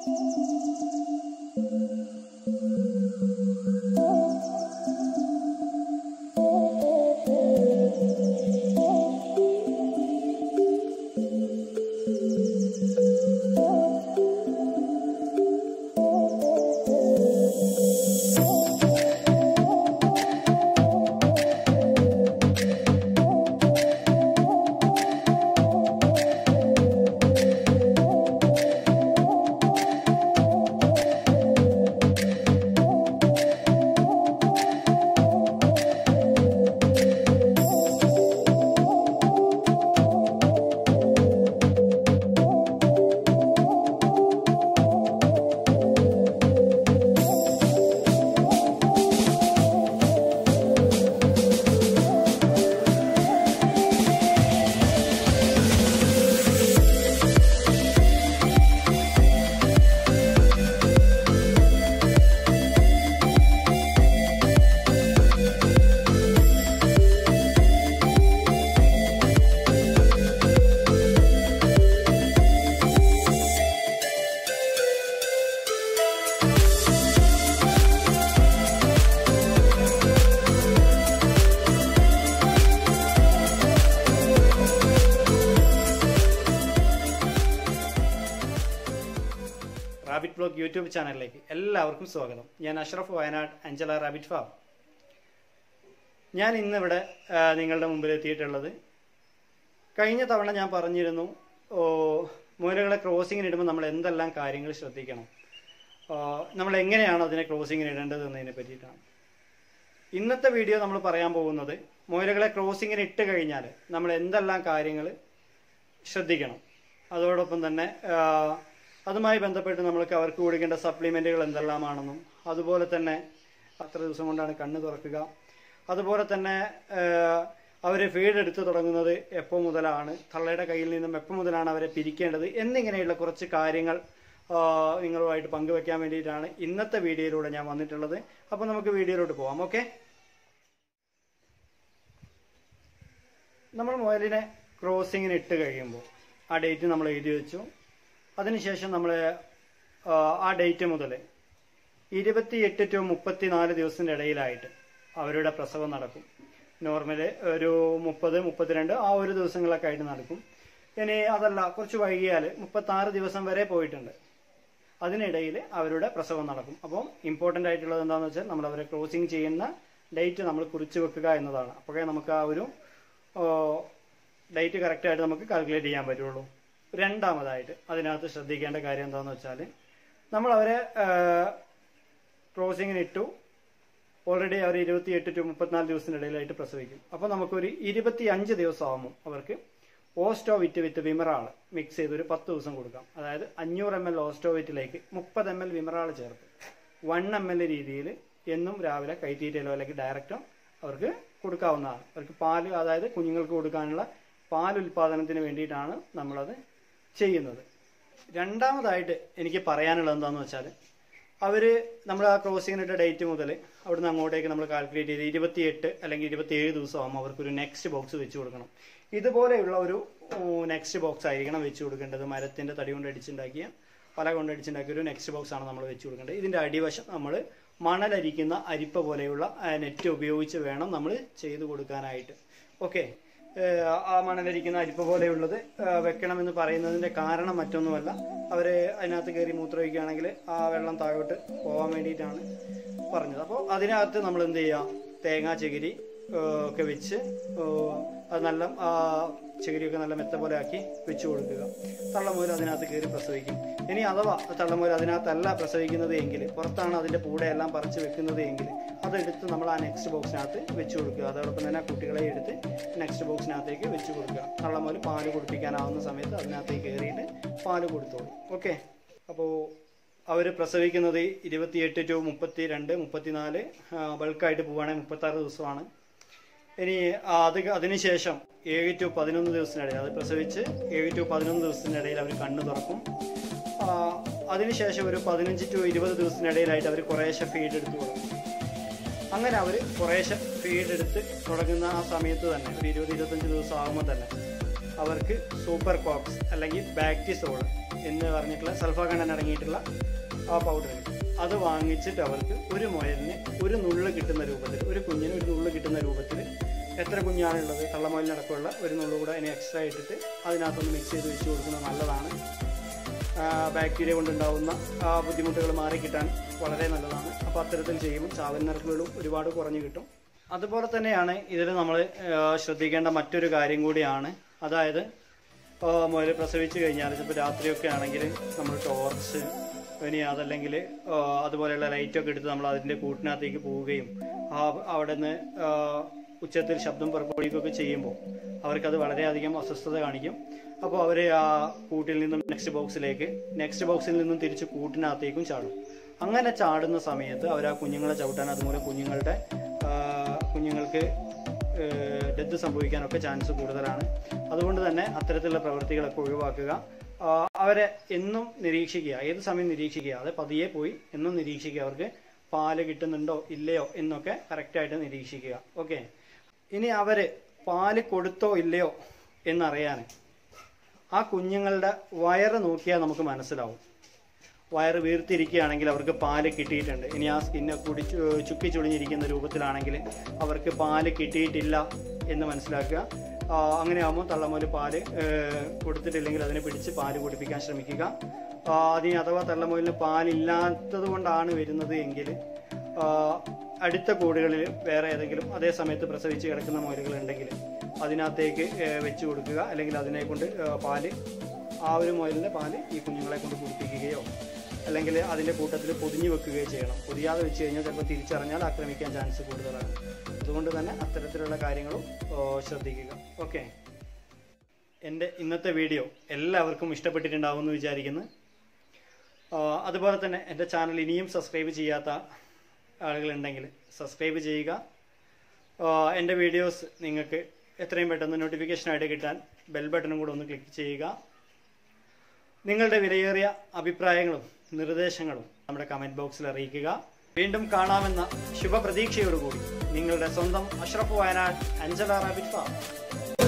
Rabbit blog YouTube ചാനലിലേക്ക് എല്ലാവർക്കും സ്വാഗതം. ഞാൻ അഷ്റഫ് വയനാട്, അഞ്ചല റാബിറ്റ് ഫാം. ഞാൻ ഇന്നിവിടെ നിങ്ങളുടെ മുമ്പിൽ എത്തിയിട്ടുള്ളത്, കഴിഞ്ഞ തവണ ഞാൻ പറഞ്ഞിരുന്നു മുയലുകളെ ക്രോസിങ്ങിന് ഇടുമ്പോൾ നമ്മൾ എന്തെല്ലാം കാര്യങ്ങൾ ശ്രദ്ധിക്കണം, നമ്മൾ എങ്ങനെയാണ് അതിനെ ക്രോസിങ്ങിന് ഇടേണ്ടത് എന്നതിനെ പറ്റിയിട്ടാണ്. ഇന്നത്തെ വീഡിയോ നമ്മൾ പറയാൻ പോകുന്നത് മുയലുകളെ ക്രോസിങ്ങിന് ഇട്ട് കഴിഞ്ഞാൽ നമ്മൾ എന്തെല്ലാം കാര്യങ്ങൾ ശ്രദ്ധിക്കണം, അതോടൊപ്പം തന്നെ അതുമായി ബന്ധപ്പെട്ട് നമ്മൾക്ക് അവർക്ക് കൊടുക്കേണ്ട സപ്ലിമെൻറ്റുകൾ എന്തെല്ലാമാണെന്നും, അതുപോലെ തന്നെ അത്ര ദിവസം കൊണ്ടാണ് കണ്ണ് തുറക്കുക, അതുപോലെ തന്നെ അവർ ഫീഡ് എടുത്ത് തുടങ്ങുന്നത് എപ്പോൾ മുതലാണ്, തള്ളയുടെ കയ്യിൽ നിന്നും എപ്പോൾ മുതലാണ് അവരെ പിരിക്കേണ്ടത് എന്നിങ്ങനെയുള്ള കുറച്ച് കാര്യങ്ങൾ നിങ്ങളുമായിട്ട് പങ്കുവെക്കാൻ വേണ്ടിയിട്ടാണ് ഇന്നത്തെ വീഡിയോയിലൂടെ ഞാൻ വന്നിട്ടുള്ളത്. അപ്പോൾ നമുക്ക് വീഡിയോയിലോട്ട് പോകാം. ഓക്കെ, നമ്മൾ മുയലിനെ ക്രോസിങ്ങിന് ഇട്ട് കഴിയുമ്പോൾ ആ ഡേറ്റ് നമ്മൾ എഴുതി വെച്ചു. അതിനുശേഷം നമ്മൾ ആ ഡേറ്റ് മുതൽ 28 to 34 ദിവസത്തിൻ്റെ ഇടയിലായിട്ട് അവരുടെ പ്രസവം നടക്കും. നോർമല് ഒരു 30, 32 ആ ഒരു ദിവസങ്ങളൊക്കെ ആയിട്ട് നടക്കും. ഇനി അതല്ല കുറച്ച് വൈകിയാൽ 36 ദിവസം വരെ പോയിട്ടുണ്ട്. അതിനിടയിൽ അവരുടെ പ്രസവം നടക്കും. അപ്പം ഇമ്പോർട്ടൻ്റ് ആയിട്ടുള്ളത് എന്താണെന്ന് വെച്ചാൽ നമ്മൾ അവരെ ക്രോസിങ് ചെയ്യുന്ന ഡേറ്റ് നമ്മൾ കുറിച്ച് വെക്കുക എന്നതാണ്. അപ്പോഴേ നമുക്ക് ആ ഒരു ഡേറ്റ് കറക്റ്റായിട്ട് നമുക്ക് കാൽക്കുലേറ്റ് ചെയ്യാൻ പറ്റുള്ളൂ. രണ്ടാമതായിട്ട് അതിനകത്ത് ശ്രദ്ധിക്കേണ്ട കാര്യം എന്താണെന്ന് വെച്ചാൽ, നമ്മൾ അവരെ ക്രോസിങ്ങിന് ഇട്ടു, ഓൾറെഡി അവർ 28 to 34 ദിവസത്തിൻ്റെ ഇടയിലായിട്ട് പ്രസവിക്കും. അപ്പോൾ നമുക്കൊരു 25 ദിവസം ആകുമ്പോൾ അവർക്ക് ഓസ്റ്റോവിറ്റ് വിത്ത് വിമറാൾ മിക്സ് ചെയ്ത് ഒരു 10 ദിവസം കൊടുക്കാം. അതായത് 500 ml ഓസ്റ്റോവിറ്റിലേക്ക് 30 ml വിമറാൾ ചേർത്ത് 1 ml രീതിയിൽ എന്നും രാവിലെ കൈത്തീറ്റയിലോ അല്ലെങ്കിൽ ഡയറക്റ്റോ അവർക്ക് കൊടുക്കാവുന്നതാണ്. അവർക്ക് പാല്, അതായത് കുഞ്ഞുങ്ങൾക്ക് കൊടുക്കാനുള്ള പാൽ ഉൽപാദനത്തിന് വേണ്ടിയിട്ടാണ് നമ്മളത് ചെയ്യുന്നത്. രണ്ടാമതായിട്ട് എനിക്ക് പറയാനുള്ളത് എന്താണെന്ന് വെച്ചാൽ, നമ്മൾ ആ ക്രോസിങ്ങിനിട്ട ഡേറ്റ് മുതൽ അവിടുന്ന് അങ്ങോട്ടേക്ക് നമ്മൾ കാൽക്കുലേറ്റ് ചെയ്ത് 28 അല്ലെങ്കിൽ 27 ദിവസമാകുമ്പോൾ അവർക്കൊരു നെക്സ്റ്റ് ബോക്സ് വെച്ച് കൊടുക്കണം. ഇതുപോലെയുള്ള ഒരു നെക്സ്റ്റ് ബോക്സ് ആയിരിക്കണം വെച്ച് കൊടുക്കേണ്ടത്. മരത്തിൻ്റെ തടി കൊണ്ട് അടിച്ചുണ്ടാക്കിയ, പല കൊണ്ട് അടിച്ചുണ്ടാക്കിയ ഒരു നെക്സ്റ്റ് ബോക്സ് ആണ് നമ്മൾ വെച്ച് കൊടുക്കേണ്ടത്. ഇതിൻ്റെ അടിവശം നമ്മൾ മണലരിക്കുന്ന അരിപ്പ പോലെയുള്ള നെറ്റ് ഉപയോഗിച്ച് വേണം നമ്മൾ ചെയ്ത് കൊടുക്കാനായിട്ട്. ഓക്കെ, ആ മണലരിക്കുന്ന അരിപ്പ പോലെയുള്ളത് വെക്കണമെന്ന് പറയുന്നതിൻ്റെ കാരണം മറ്റൊന്നുമല്ല, അവർ അതിനകത്ത് കയറി മൂത്രമൊഴിക്കുകയാണെങ്കിൽ ആ വെള്ളം താഴോട്ട് പോകാൻ വേണ്ടിയിട്ടാണ് പറഞ്ഞത്. അപ്പോൾ അതിനകത്ത് നമ്മൾ എന്ത് ചെയ്യുക, തേങ്ങാ ചകിരി ഒക്കെ വെച്ച് അത് നല്ല ചകിരിയൊക്കെ നല്ല മെത്ത പോലെ ആക്കി വെച്ച് കൊടുക്കുക. തള്ളമുയൽ അതിനകത്ത് കയറി പ്രസവിക്കും. ഇനി അഥവാ തള്ളമുയൽ അതിനകത്തല്ല പ്രസവിക്കുന്നത് എങ്കിൽ, പുറത്താണ് അതിൻ്റെ പൂടയെല്ലാം പറിച്ച് വെക്കുന്നത് എങ്കിൽ, അതെടുത്ത് നമ്മൾ ആ നെക്സ്റ്റ് ബോക്സിനകത്ത് വെച്ച് കൊടുക്കുക. അതോടൊപ്പം തന്നെ ആ കുട്ടികളെ എടുത്ത് നെക്സ്റ്റ് ബോക്സിനകത്തേക്ക് വെച്ച് കൊടുക്കുക. തള്ളമുയൽ പാല് കുടിപ്പിക്കാനാവുന്ന സമയത്ത് അതിനകത്തേക്ക് കയറിയിട്ട് പാല് കൊടുത്തോളൂ. ഓക്കെ, അപ്പോൾ അവർ പ്രസവിക്കുന്നത് 28 to 32, 34, ബൾക്കായിട്ട് പോവുകയാണെങ്കിൽ 36 ദിവസമാണ്. ഇനി അതിനുശേഷം 7 to 11 ദിവസത്തിനിടയിൽ, അത് പ്രസവിച്ച് 7 to 11 ദിവസത്തിനിടയിൽ അവർ കണ്ണ് തുറക്കും. അതിനുശേഷം ഒരു 15 to 20 ദിവസത്തിനിടയിലായിട്ട് അവർ കുറേശ്ശെ ഫീഡ് എടുത്ത് തുടങ്ങും. അങ്ങനെ അവർ കുറേശ്ശെ ഫീഡ് എടുത്ത് തുടങ്ങുന്ന ആ സമയത്ത് തന്നെ ഒരു 20-25 ദിവസം ആകുമ്പോൾ തന്നെ അവർക്ക് സൂപ്പർ കോക്സ് അല്ലെങ്കിൽ ബാക്ടിസോൾ എന്ന് പറഞ്ഞിട്ടുള്ള സൾഫാകണ്ടന്റ് അടങ്ങിയിട്ടുള്ള ആ പൗഡർ അത് വാങ്ങിച്ചിട്ട് അവർക്ക് ഒരു മുയലിന് ഒരു നുള്ള് കിട്ടുന്ന രൂപത്തിൽ, ഒരു കുഞ്ഞിന് ഒരു നുള്ള് കിട്ടുന്ന രൂപത്തിൽ, എത്ര കുഞ്ഞാണുള്ളത് തള്ളമുയലിനടക്കമുള്ള ഒരു നുള്ളു കൂടെ അതിനെ എക്സ്ട്രാ ഇട്ടിട്ട് അതിനകത്തൊന്ന് മിക്സ് ചെയ്ത് വെച്ച് കൊടുക്കുന്നത് നല്ലതാണ്. ബാക്ടീരിയ കൊണ്ടുണ്ടാകുന്ന ബുദ്ധിമുട്ടുകൾ മാറിക്കിട്ടാൻ വളരെ നല്ലതാണ്. അപ്പോൾ അത്തരത്തിൽ ചെയ്യുമ്പോൾ ചാവൽ നിരക്കുകളും ഒരുപാട് കുറഞ്ഞു കിട്ടും. അതുപോലെ തന്നെയാണ് ഇതിൽ നമ്മൾ ശ്രദ്ധിക്കേണ്ട മറ്റൊരു കാര്യം കൂടിയാണ്. അതായത് മുയൽ പ്രസവിച്ച് കഴിഞ്ഞാൽ ചിലപ്പോൾ രാത്രിയൊക്കെ ആണെങ്കിൽ നമ്മൾ ടോർച്ച് ഇനി അതല്ലെങ്കിൽ അതുപോലെയുള്ള ലൈറ്റൊക്കെ എടുത്ത് നമ്മൾ അതിൻ്റെ കൂട്ടിനകത്തേക്ക് പോവുകയും അവിടെ നിന്ന് ഉച്ചത്തിൽ ശബ്ദം പുറപ്പെടുവിക്കുകയൊക്കെ ചെയ്യുമ്പോൾ അവർക്കത് വളരെയധികം അസ്വസ്ഥത കാണിക്കും. അപ്പോൾ അവർ ആ കൂട്ടിൽ നിന്നും നെക്സ്റ്റ് ബോക്സിൽ നിന്നും തിരിച്ച് കൂട്ടിനകത്തേക്കും ചാടും. അങ്ങനെ ചാടുന്ന സമയത്ത് അവർ ആ കുഞ്ഞുങ്ങളെ ചവിട്ടാൻ, അതുപോലെ കുഞ്ഞുങ്ങൾക്ക് ഡെത്ത് സംഭവിക്കാനൊക്കെ ചാൻസ് കൂടുതലാണ്. അതുകൊണ്ട് തന്നെ അത്തരത്തിലുള്ള പ്രവൃത്തികളൊക്കെ ഒഴിവാക്കുക. അവരെ എന്നും നിരീക്ഷിക്കുക, ഏത് സമയം നിരീക്ഷിക്കുക, അത് പതിയെ പോയി എന്നും നിരീക്ഷിക്കുക. അവർക്ക് പാല് കിട്ടുന്നുണ്ടോ ഇല്ലയോ എന്നൊക്കെ കറക്റ്റായിട്ട് നിരീക്ഷിക്കുക. ഓക്കെ, ഇനി അവർ പാല് കൊടുത്തോ ഇല്ലയോ എന്നറിയാൻ ആ കുഞ്ഞുങ്ങളുടെ വയറ് നോക്കിയാൽ നമുക്ക് മനസ്സിലാവും. വയറ് വീർത്തിരിക്കുകയാണെങ്കിൽ അവർക്ക് പാല് കിട്ടിയിട്ടുണ്ട്. ഇനി ആ സ്കിന്നെ ചുക്കി ചുളിഞ്ഞിരിക്കുന്ന രൂപത്തിലാണെങ്കിൽ അവർക്ക് പാല് കിട്ടിയിട്ടില്ല എന്ന് മനസ്സിലാക്കുക. അങ്ങനെ ആകുമ്പോൾ തള്ളമുയൽ പാല് കൊടുത്തിട്ടില്ലെങ്കിൽ അതിനെ പിടിച്ച് പാല് കുടിപ്പിക്കാൻ ശ്രമിക്കുക. അഥവാ തള്ളമുയലിന് പാലില്ലാത്തത് കൊണ്ടാണ് വരുന്നത് എങ്കിൽ അടുത്ത കൂടുകളിൽ വേറെ ഏതെങ്കിലും അതേ സമയത്ത് പ്രസവിച്ച് കിടക്കുന്ന മുയലുകളുണ്ടെങ്കിൽ അതിനകത്തേക്ക് വെച്ച് കൊടുക്കുക. അല്ലെങ്കിൽ അതിനെ കൊണ്ട് ആ ഒരു മുയലിൻ്റെ പാല് ഈ കുഞ്ഞുങ്ങളെ കൊണ്ട് കുടിപ്പിക്കുകയോ അല്ലെങ്കിൽ അതിൻ്റെ കൂട്ടത്തിൽ പൊതിഞ്ഞു വെക്കുകയോ ചെയ്യണം. പൊതിയാതെ വെച്ച് കഴിഞ്ഞാൽ ചിലപ്പോൾ തിരിച്ചറിഞ്ഞാൽ ആക്രമിക്കാൻ ചാൻസ് കൂടുതലാണ്. അതുകൊണ്ട് തന്നെ അത്തരത്തിലുള്ള കാര്യങ്ങളും ശ്രദ്ധിക്കുക. ഓക്കെ, എൻ്റെ ഇന്നത്തെ വീഡിയോ എല്ലാവർക്കും ഇഷ്ടപ്പെട്ടിട്ടുണ്ടാവുമെന്ന് വിചാരിക്കുന്നു. അതുപോലെ തന്നെ എൻ്റെ ചാനൽ ഇനിയും സബ്സ്ക്രൈബ് ചെയ്യാത്ത ആളുകളുണ്ടെങ്കിൽ സബ്സ്ക്രൈബ് ചെയ്യുക. എൻ്റെ വീഡിയോസ് നിങ്ങൾക്ക് എത്രയും പെട്ടെന്ന് നോട്ടിഫിക്കേഷനായിട്ട് കിട്ടാൻ ബെൽ ബട്ടണും കൂടെ ഒന്ന് ക്ലിക്ക് ചെയ്യുക. നിങ്ങളുടെ വിലയേറിയ അഭിപ്രായങ്ങളും നിർദ്ദേശങ്ങളും നമ്മുടെ കമൻറ്റ് ബോക്സിൽ അറിയിക്കുക. വീണ്ടും കാണാമെന്ന ശുഭപ്രതീക്ഷയോടുകൂടി നിങ്ങളുടെ സ്വന്തം അഷ്റഫ് വയനാട്, അഞ്ജല റാബിറ്റ് ഫാം.